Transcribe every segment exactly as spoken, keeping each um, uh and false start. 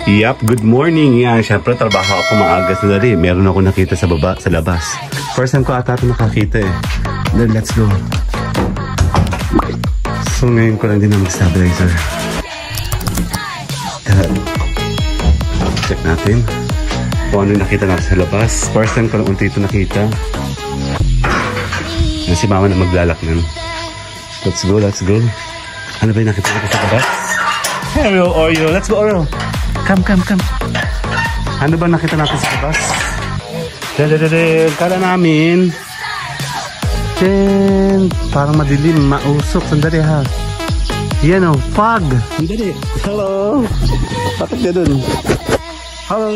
Yup, good morning. Yan, syempre trabaho ako maaga sa dali. Meron ako nakita sa baba, sa labas. First time ko ata ito nakakita eh. Then let's go. So ngayon ko lang din ang mag-stabilizer. Check natin kung ano nakita natin sa labas. First time ko lang unti ito nakita. Na si mama na maglalak nun. Let's go, let's go. Ano ba yung nakita natin sa labas? Hello, Oreo. Let's go, Oreo. Come, come, come. Ano ba nakita natin sa labas? Dadadadad. Kala namin. Then, parang madilim, mausok. Sandali ha. Yan o, fog. Sandali. Hello. Bakit ganun? Hello.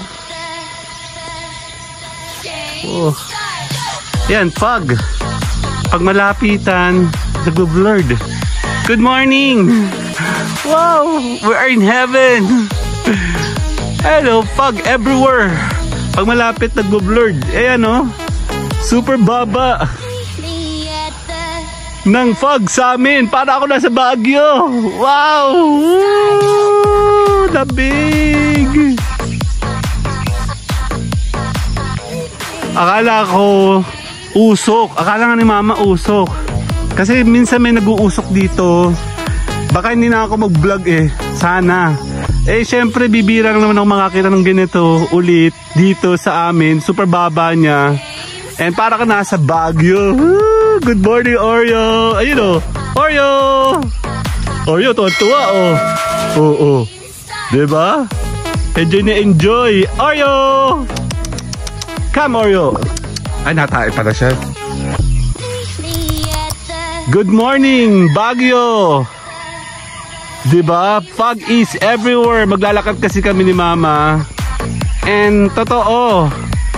Oh. Yan, fog. Pag malapitan, nag-blurred. Good morning. Wow, we are in heaven. Hello, fog everywhere. Pag malapit, nag-blurred. Ayan o. Super baba ng fog sa amin. Para ako nasa Baguio. Wow. Woo, the big. Akala ko usok. Akala nga ni mama usok. Kasi minsan may nag-uusok dito. Baka hindi na ako mag-vlog eh. Sana. Eh syempre bibirang naman ako makakita ng ganito ulit dito sa amin. Super baba niya. And para ka nasa Baguio. Woo! Good morning, Oreo. Ayun o. Oreo. Oreo, tuwa-tuwa oh. Oo. Oh, oh. Diba? Enjoy na enjoy. Oreo. Come, Oreo. Ay, natay pala siya. Good morning, Baguio. Diba? Fog is everywhere. Maglalakad kasi kami ni mama. And totoo,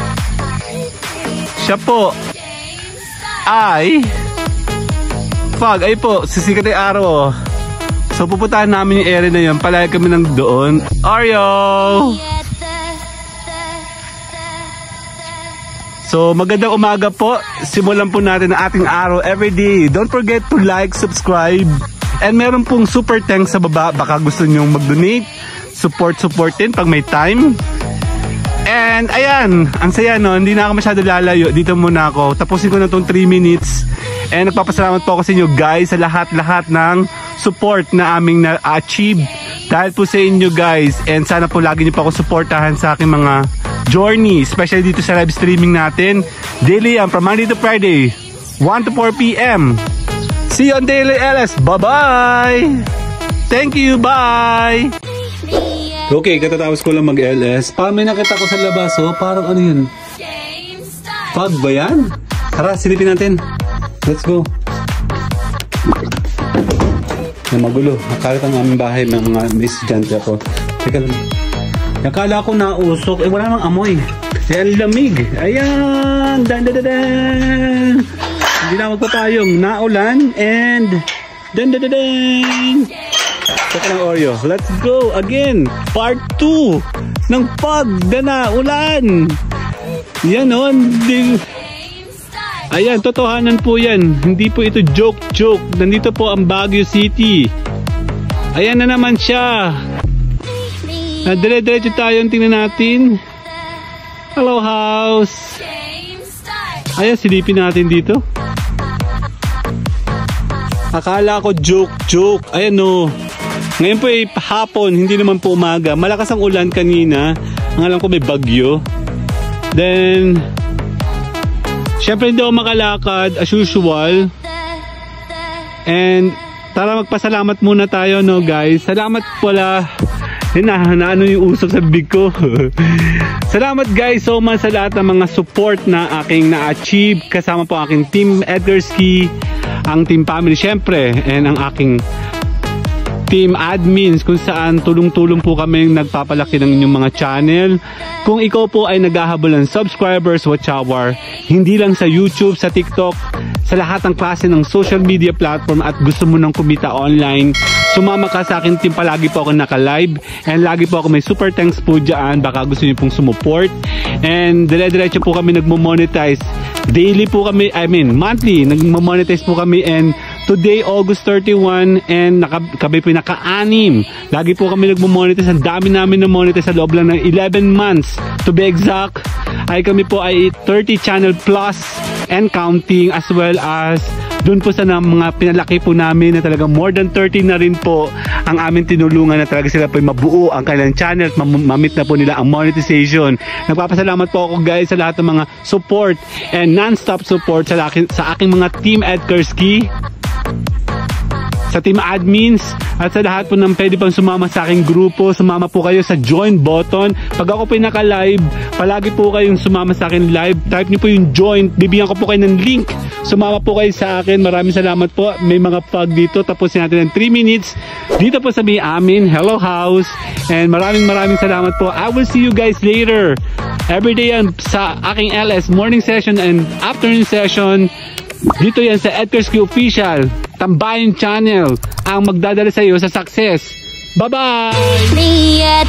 siya po ay fog. Ay po, sisikat ay araw. So pupuntahan namin yung area na yun. Palagi kami nang doon. Oreo! So magandang umaga po. Simulan po natin ang ating araw everyday. Don't forget to like, subscribe. And meron pong super thanks sa baba. Baka gusto nyo mag-donate. Support, supportin pag may time. And ayan, ang saya no. Hindi na ako masyado lalayo. Dito muna ako. Tapusin ko na itong three minutes. And nagpapasalamat po ako sa inyo guys. Sa lahat-lahat ng support na aming na-achieve. Dahil po sa inyo guys. And sana po lagi nyo po ako supportahan sa aking mga journey. Especially dito sa live streaming natin. Daily yan from Monday to Friday. one to four p m See you on Daily L S. Bye-bye! Thank you, bye! Okay, katatapos ko lang mag-L S. Parang may nakita ko sa labas, oh. Parang ano yun? Fog ba yan? Tara, silipin natin. Let's go. Na magulo. Nakalit ang aming bahay ng mga estudyante ako. Teka lang. Nakala ko nausok. Eh, wala namang amoy. Yan, lamig. Ayan! Dan, dan, dan, dan. Hindi na magpapayong. Naulan and dan dan dan dan. Saka ng Oreo. Let's go again. Part two ng fog na ulan. Yan o. Ayan, totohanan po yan. Hindi po ito joke-joke. Nandito po ang Baguio City. Ayan na naman siya. Dire-diretso tayo. Tingnan natin. Hello house. Ayan, silipin natin dito. Akala ko joke-joke. Ayan o. Ngayon po ay hapon, hindi naman po umaga. Malakas ang ulan kanina. Ang alam ko may bagyo. Then, syempre hindi ako makalakad as usual. And, tara magpasalamat muna tayo no guys. Salamat pala. Na, na ano yung usok sa bibig ko. Salamat guys so much sa lahat ng mga support na aking na-achieve. Kasama po aking team Edgarski, ang team family syempre, and ang aking team admins kung saan tulong-tulong po kami nagpapalaki ng inyong mga channel. Kung ikaw po ay naghahabol ng subscribers, watch hour, hindi lang sa YouTube, sa TikTok, sa lahat ng klase ng social media platform at gusto mo nang kumita online, sumama ka sa akin team. Palagi po ako naka-live and lagi po ako may super thanks po dyan. Baka gusto niyo pong sumuport. And dire-diretso po kami nagmo-monetize. Daily po kami, I mean monthly, nagmo-monetize po kami and Today, August thirty-one, and naka, kami po naka-anim. Lagi po kami nagmo-monetize. Ang dami namin na monetize sa loob lang ng eleven months. To be exact, ay kami po ay thirty channel plus and counting, as well as doon po sa na, mga pinalaki po namin na talaga more than thirty na rin po ang aming tinulungan na talaga sila po mabuo ang kanilang channel at mamit na po nila ang monetization. Nagpapasalamat po ako guys sa lahat ng mga support and non-stop support sa, laki, sa aking mga team Edkarski, sa team admins, at sa lahat po ng pwede pang sumama sa aking grupo. Sumama po kayo sa join button. Pag ako po naka-live, palagi po kayong sumama sa akin live. Type niyo po yung join. Bibigyan ko po kayo ng link. Sumama po kayo sa akin. Maraming salamat po. May mga pag dito. Tapusin natin ng three minutes. Dito po sa may amin. Hello house. And maraming maraming salamat po. I will see you guys later. Every day yan sa aking L S morning session and afternoon session. Dito yan sa Edkarski Official. Tambayan Channel ang magdadala sa iyo sa success. Bye-bye!